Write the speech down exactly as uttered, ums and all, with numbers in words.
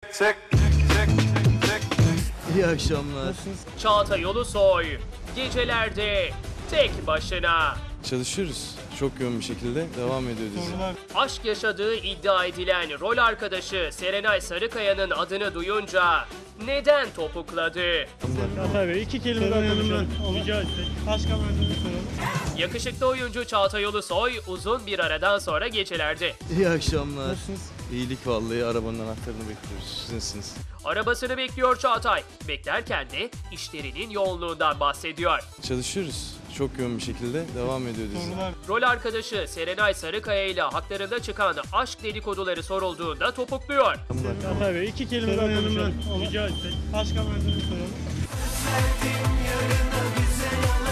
Çek, çek, çek. İyi akşamlar. Çağatay Ulusoy gecelerde tek başına. Çalışıyoruz. Çok yoğun bir şekilde devam ediyor dizi. Aşk yaşadığı iddia edilen rol arkadaşı Serenay Sarıkaya'nın adını duyunca neden topukladı? Tabii iki kelime daha konuşalım. Rica etsek. Aşk haberlerini soralım. Yakışıklı oyuncu Çağatay Ulusoy uzun bir aradan sonra gecelerde. İyi akşamlar. Nasılsınız? İyilik vallahi, arabanın anahtarını bekliyoruz. Siz nasılsınız? Arabasını bekliyor Çağatay. Beklerken de işlerinin yoğunluğundan bahsediyor. Çalışıyoruz. Çok yoğun bir şekilde devam ediyor dizi. Rol arkadaşı Serenay Sarıkaya ile haklarında çıkan aşk dedikoduları sorulduğunda topukluyor. Tabii iki kelime daha konuşalım. Rica etsek. Aşk haberlerini soralım. Yarına bize yalan